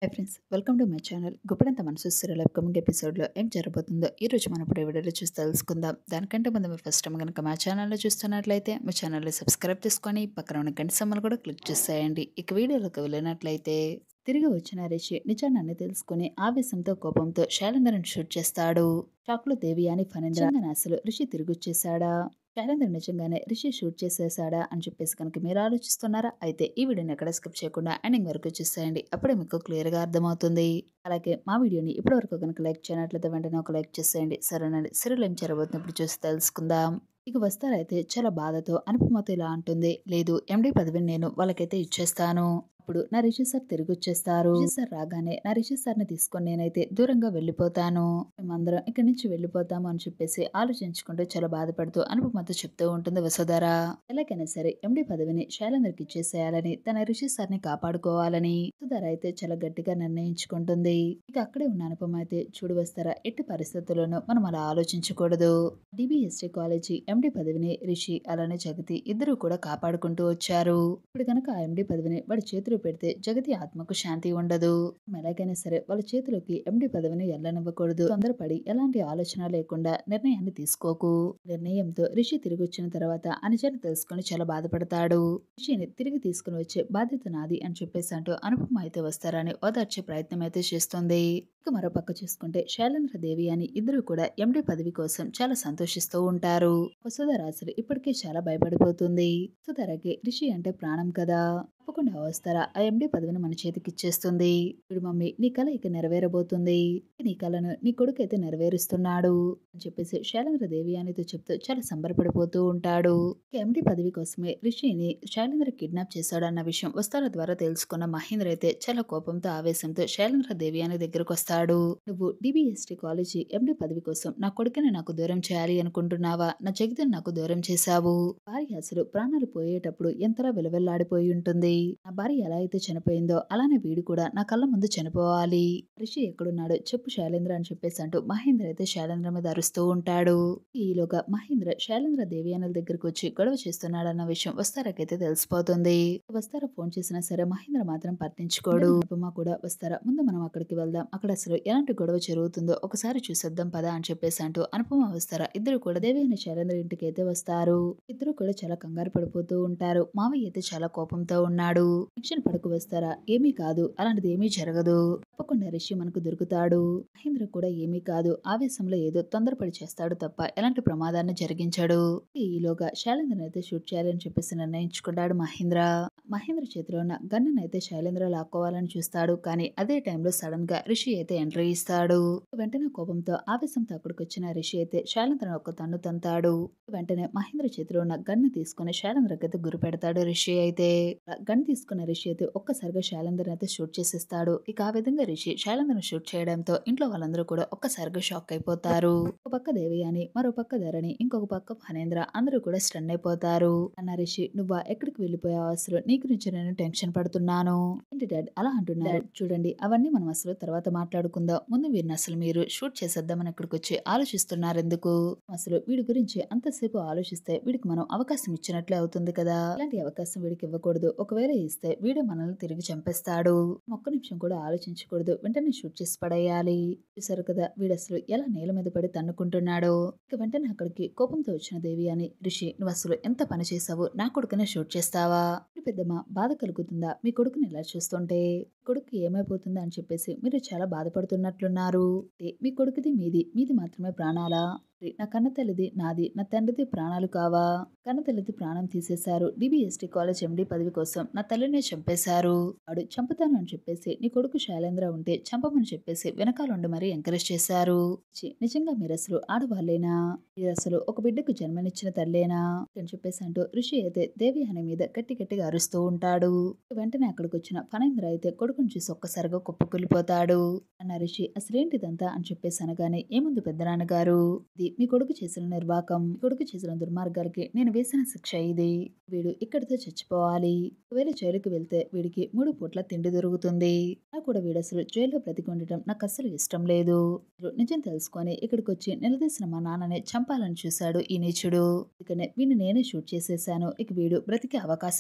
Hi friends, welcome to my channel. Guppedantha Manasu serial upcoming ఎపిసోడ్లో ఏం జరగబోతుందో ఈ రోజు మనం ఇప్పుడు ఈ వీడియోలో చూసి తెలుసుకుందాం. దానికంటే ముందు మీరు ఫస్ట్ టైం కనుక మా ఛానల్లో చూస్తున్నట్లయితే మా ఛానల్ని సబ్స్క్రైబ్ చేసుకొని పక్కన ఉన్న గంట సింబల్ కూడా క్లిక్ చేసేయండి. ఇక వీడియోలోకి వెళ్ళినట్లయితే తిరిగి వచ్చిన రిషి నిజాన్ని తెలుసుకుని ఆవేశంతో కోపంతో శైలేంద్రని షూట్ చేస్తాడు. షాక్లో దేవి అని ఫణీంద్ర అసలు రిషి తిరిగి వచ్చేసాడా, శైలేంద్ర నిజంగానే రిషి షూట్ చేసేసాడా అని చెప్పేసి కనుక మీరు ఆలోచిస్తున్నారా? అయితే ఈ వీడియోని ఎక్కడ స్కిప్ చేయకుండా ఎండింగ్ వరకు చూసేయండి. అప్పుడే మీకు క్లియర్గా అర్థమవుతుంది. అలాగే మా వీడియోని ఇప్పటివరకు కనుక లైక్ చేయనట్లయితే వెంటనే ఒక లైక్ చేసేయండి. సరేనండి, సీరియల్ ఏం జరగబోతుంది ఇప్పుడు చూసి తెలుసుకుందాం. ఇక వస్తారైతే చాలా బాధతో అనుపమతో ఇలా అంటుంది, లేదు ఎండి పదవిని నేను వాళ్ళకైతే ఇచ్చేస్తాను. అప్పుడు నా రిషి సార్ తిరిగి వచ్చేస్తారు. రిషి సార్ రాగానే నా రిషి సార్ని తీసుకొని నేనైతే దూరంగా వెళ్ళిపోతాను. మేమందరం ఇక్కడి నుంచి వెళ్ళిపోతాము అని చెప్పేసి ఆలోచించుకుంటూ చాలా బాధపడుతూ అనుపమతో చెప్తూ ఉంటుంది వసుధర. ఎలాగైనా సరే ఎండి పదవిని శైలేంద్రకి ఇచ్చేసేయాలని, తన రిషి సార్ని కాపాడుకోవాలని వసుధర అయితే చాలా గట్టిగా నిర్ణయించుకుంటుంది. ఇక అక్కడే ఉన్న అనుపమ అయితే, చూడు వస్తారా, ఎట్టి పరిస్థితుల్లోనూ మనం అలా ఆలోచించకూడదు. డిబిఎస్టి కాలేజీ ఎండి పదవిని రిషి అలానే జగతి ఇద్దరు కూడా కాపాడుకుంటూ వచ్చారు. ఇప్పుడు కనుక ఆ ఎండి పదవిని వాడి చేతిలో పెడితే జగతి ఆత్మకు శాంతి ఉండదు. ఎలాగైనా సరే వాళ్ళ చేతిలోకి ఎండి పదవిని ఎల్లనివ్వకూడదు. తొందరపడి ఎలాంటి ఆలోచన లేకుండా నిర్ణయాన్ని తీసుకోకు. నిర్ణయంతో రిషి తిరిగి వచ్చిన తర్వాత అనుజని తెలుసుకుని చాలా బాధపడతాడు. రిషిని తిరిగి తీసుకుని వచ్చే బాధ్యత నాది అని చెప్పేసి అంటూ అనుపమ అయితే వస్తారని ఓదార్చే ప్రయత్నం అయితే చేస్తుంది. ఇక మరో పక్క చూసుకుంటే శైలేంద్ర దేవి అని ఇద్దరు కూడా ఎండి పదవి కోసం చాలా సంతోషిస్తూ ఉంటారు. వసుధర అసలు ఇప్పటికే చాలా భయపడిపోతుంది. వసుధరకి రిషి అంటే ప్రాణం కదా, తప్పకుండా వస్తారా ఆ ఎండి పదవిని మన చేతికి ఇచ్చేస్తుంది. ఇప్పుడు మమ్మీ నీ కళ ఇక నెరవేరబోతుంది. నీ కళను నీ కొడుకు అయితే నెరవేరుస్తున్నాడు అని చెప్పేసి శైలేంద్ర దేవి అనితో చెప్తూ చాలా సంబరపడిపోతూ ఉంటాడు. ఎండి పదవి కోసమే రిషిని శైలేంద్ర కిడ్నాప్ చేశాడు అన్న విషయం వస్తార ద్వారా తెలుసుకున్న మహేంద్ర అయితే చాలా కోపంతో ఆవేశంతో శైలేంద్ర దేవి అని దగ్గరకు వస్తాడు. నువ్వు డిబిఎస్టి కాలేజీ ఎండి పదవి కోసం నా కొడుకుని నాకు దూరం చేయాలి అనుకుంటున్నావా? నా జగతిని నాకు దూరం చేశావు. భార్య అసలు ప్రాణాలు పోయేటప్పుడు ఎంతలా విలవెల్లాడిపోయి ఉంటుంది. నా భార్య ఎలా అయితే చనిపోయిందో అలానే వీడు కూడా నా కళ్ళ ముందు చనిపోవాలి. రిషి ఎక్కడున్నాడో చెప్పు శైలేంద్ర అని చెప్పేసి అంటూ మహేంద్ర అయితే శైలేంద్ర మీద అరుస్తూ ఉంటాడు. ఈలోగా మహేంద్ర శైలేంద్ర దేవియానుల దగ్గరకు వచ్చి గొడవ చేస్తున్నాడన్న విషయం వస్తారకైతే తెలిసిపోతుంది. వస్తార ఫోన్ చేసినా సరే మహేంద్ర మాత్రం పట్టించుకోడు. ఉపమా కూడా వస్తారా, ముందు మనం అక్కడికి వెళ్దాం, అక్కడ అసలు ఎలాంటి గొడవ జరుగుతుందో ఒకసారి చూసేద్దాం పదా అని చెప్పేసి అంటూ అనుపమ వస్తారా ఇద్దరు కూడా దేవి అని శైలేంద్ర ఇంటికి అయితే వస్తారు. ఇద్దరు కూడా చాలా కంగారు పడిపోతూ ఉంటారు. మావయ్య అయితే చాలా కోపంతో ఉన్నాడు. టెన్షన్ పడకు వస్తారా, ఏమీ కాదు, అలాంటిది ఏమీ జరగదు, తప్పకుండా రిషి మనకు దొరుకుతాడు. మహేంద్ర కూడా ఏమీ కాదు, ఆవేశంలో ఏదో తొందరపడి చేస్తాడు తప్ప ఎలాంటి ప్రమాదాన్ని జరిగించాడు. ఈలోగా శైలేంద్ర అయితే షూట్ చేయాలని చెప్పేసి నిర్ణయించుకున్నాడు మహేంద్ర. మహేంద్ర చేతిలో ఉన్న గన్నును అయితే శైలేంద్ర లాక్కోవాలని చూస్తాడు. కానీ అదే టైంలో సడన్ గా రిషి అయితే ఎంట్రీ ఇస్తాడు. వెంటనే కోపంతో ఆవేశంతో అక్కడికి వచ్చిన రిషి అయితే శైలేంద్రను ఒక తన్ను తంతాడు. వెంటనే మహేంద్ర చేతిలో ఉన్న గన్ను తీసుకుని శైలేంద్రకి అయితే గురి పెడతాడు రిషి అయితే. గన్ తీసుకున్న రిషి అయితే ఒక్కసారిగా శైలేంద్రని అయితే షూట్ చేసేస్తాడు. ఇక ఆ విధంగా రిషి శైలేంద్రను షూట్ చేయడంతో ఇంట్లో వాళ్ళందరూ కూడా ఒక్కసారిగా షాక్ అయిపోతారు. ఒక పక్క దేవి అని, మరో పక్క ధరణి, ఇంకొక పక్క ఫణేంద్ర అందరూ కూడా స్టన్ అయిపోతారు. అన్న రిషి, నువ్వా ఎక్కడికి వెళ్ళిపోయావు? అసలు నీ గురించి నేను టెన్షన్ పడుతున్నాను. ఏంటి డాడ్ అలా అంటున్నారు? చూడండి, అవన్నీ మనం అసలు తర్వాత మాట్లాడుకుందాం. ముందు వీరిని అసలు మీరు షూట్ చేసేద్దామని ఇక్కడికి వచ్చి ఆలోచిస్తున్నారు ఎందుకు? అసలు వీడి గురించి అంతసేపు ఆలోచిస్తే వీడికి మనం అవకాశం ఇచ్చినట్లే అవుతుంది కదా. ఇలాంటి అవకాశం వీడికి ఇవ్వకూడదు. ఒకవేళ ఇస్తే వీడే మనల్ని తిరిగి చంపేస్తాడు. ఒక్క నిమిషం కూడా ఆలోచించకూడదు, వెంటనే షూట్ చేసి పడేయాలి. చూసారు కదా వీడు అసలు ఎలా నేల మీద పడి తన్నుకుంటున్నాడో. ఇక వెంటనే అక్కడికి కోపంతో వచ్చిన దేవి అని, రిషి నువ్వు అసలు ఎంత పని చేసావు, నా కొడుకునే షూట్ చేస్తావా? పెద్దమ్మ బాధ కలుగుతుందా మీ కొడుకుని ఇలా చూస్తుంటే? కొడుకు ఏమైపోతుందా అని చెప్పేసి మీరు చాలా బాధపడుతున్నట్లున్నారు. మీ కొడుకుది మీది, మీది మాత్రమే ప్రాణాలా? నా కన్న తల్లిది నాది, నా తండ్రిది ప్రాణాలు కావా? కన్న తల్లిది ప్రాణం తీసేశారు. డిబిఎస్టి కాలేజ్ ఎండి పదవి కోసం నా తల్లినే చంపేశారు. వాడు చంపుతాను అని చెప్పేసి నీ కొడుకు శైలేంద్ర ఉంటే చంపమని చెప్పేసి వెనకాలండి మరీ ఎంకరేజ్ చేశారు. నిజంగా మీరు అసలు ఆడవాళ్ళేనా? మీరు అసలు ఒక బిడ్డకు జన్మనిచ్చిన తల్లేనా అని చెప్పేసి అంటూ రిషి అయితే దేవి అనే మీద గట్టి గట్టిగా అరుస్తూ ఉంటాడు. వెంటనే అక్కడికి వచ్చిన ఫణేంద్ర అయితే కొడుకుని చూసి ఒక్కసారిగా కుప్పకూలిపోతాడు. అన్న రిషి అసలేంటిదంతా అని చెప్పేసి అనగానే, ఏముంది పెద్దనాన్నగారు, మీ కొడుకు చేసిన నిర్వాకం, మీ కొడుకు చేసిన దుర్మార్గాలకి నేను వేసిన శిక్ష ఇది. వీడు ఇక్కడితో చచ్చిపోవాలి. ఒకవేళ జైలుకి వెళ్తే వీడికి 3 పూట్ల తిండి దొరుకుతుంది. నాకు కూడా వీడు అసలు జైల్లో బ్రతికుండటం నాకు అస్సలు ఇష్టం లేదు. నిజం తెలుసుకొని ఇక్కడికి వచ్చి నిలదీసిన మా నాన్ననే చంపాలని చూశాడు ఈ నీచుడు. అందుకనే వీడిని నేనే షూట్ చేసేసాను. ఇక వీడు బ్రతికే అవకాశమే లేదు.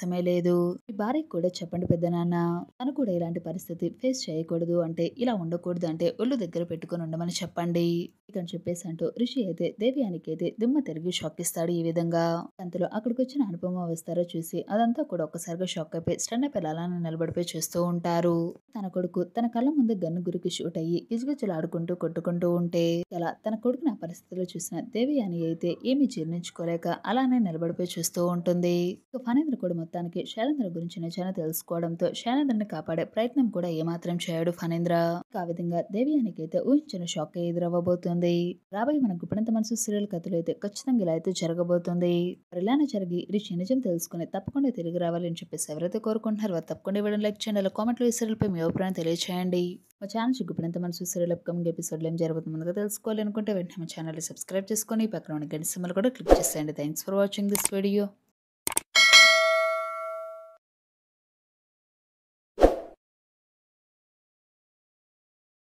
లేదు. మీ భార్యకి కూడా చెప్పండి పెద్దనాన్న. తను కూడా ఇలాంటి పరిస్థితి ఫేస్ చేయకూడదు అంటే, ఇలా ఉండకూడదు అంటే ఒళ్ళు దగ్గర పెట్టుకొని ఉండమని చెప్పండి. ఇక అని చెప్పేసి అంటూ రిషి అయితే దేవయానికి అయితే దిమ్మ తిరిగి షాక్ ఇస్తాడు ఈ విధంగా. అంతలో అక్కడికొచ్చిన అనుపమ వస్తారో చూసి అదంతా కూడా ఒక్కసారిగా షాక్ అయిపోయి స్టన్ అయిపోయి అలానే నిలబడిపోయి చూస్తూ ఉంటారు. తన కొడుకు తన కళ్ళ ముందు గన్ను గురికి షూట్ అయ్యి గిజగిజలాడుకుంటూ కొట్టుకుంటూ ఉంటే అలా తన కొడుకుని ఆ పరిస్థితిలో చూసిన దేవయాని అయితే ఏమీ జీర్ణించుకోలేక అలానే నిలబడిపోయి చూస్తూ ఉంటుంది. ఇక ఫణేంద్ర కూడా మొత్తానికి శైలేంద్ర గురించి నిజాన్ని తెలుసుకోవడంతో శైలేంద్రని కాపాడే ప్రయత్నం కూడా ఏమాత్రం చేయడు ఫణేంద్ర. ఇక ఆ విధంగా దేవయానికి అయితే ఊహించిన షాక్ ఎదురవ్వబోతుంది. రాబోయే మన గుప్పెడంత మనసు సీరియల్ కథలో అయితే ఖచ్చితంగా ఇలా అయితే జరగబోతుంది. మరి ఇలానే జరిగి రిషి నిజం తెలుసుకుని తప్పకుండా తిరిగి రావాలి అని చెప్పేసి ఎవరైతే కోరుకుంటున్నారో వారు తప్పకుండా వీడియో లైక్ చేయండి. అలా కామెంట్లో ఈ సీరియల్ పై మీ అభిప్రాయం తెలియచేయండి. మా ఛానల్ గుప్పెడంత మనసు సీరియల్ అప్కమింగ్ ఎపిసోడ్లో ఏం జరుగుతుందో ముందుగా తెలుసుకోవాలి అనుకుంటే వెంటనే మా ఛానల్ సబ్స్క్రైబ్ చేసుకొని పక్కన ఉన్న గంట సింబల్ కూడా క్లిక్ చేసేయండి. Thanks for watching this video.